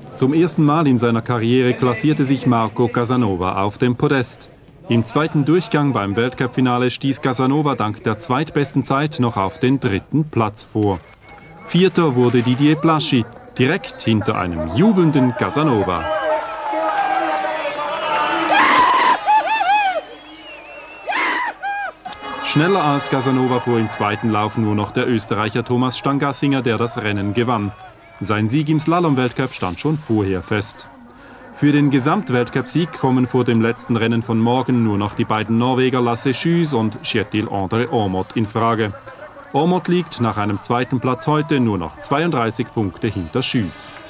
Zum ersten Mal in seiner Karriere klassierte sich Marco Casanova auf dem Podest. Im zweiten Durchgang beim Weltcup-Finale stieß Casanova dank der zweitbesten Zeit noch auf den 3. Platz vor. Vierter wurde Didier Blaschi, direkt hinter einem jubelnden Casanova. Schneller als Casanova fuhr im zweiten Lauf nur noch der Österreicher Thomas Stangassinger, der das Rennen gewann. Sein Sieg im Slalom-Weltcup stand schon vorher fest. Für den Gesamtweltcup-Sieg kommen vor dem letzten Rennen von morgen nur noch die beiden Norweger Lasse Schüs und Kjetil André Aamodt in Frage. Aamodt liegt nach einem zweiten Platz heute nur noch 32 Punkte hinter Schüs.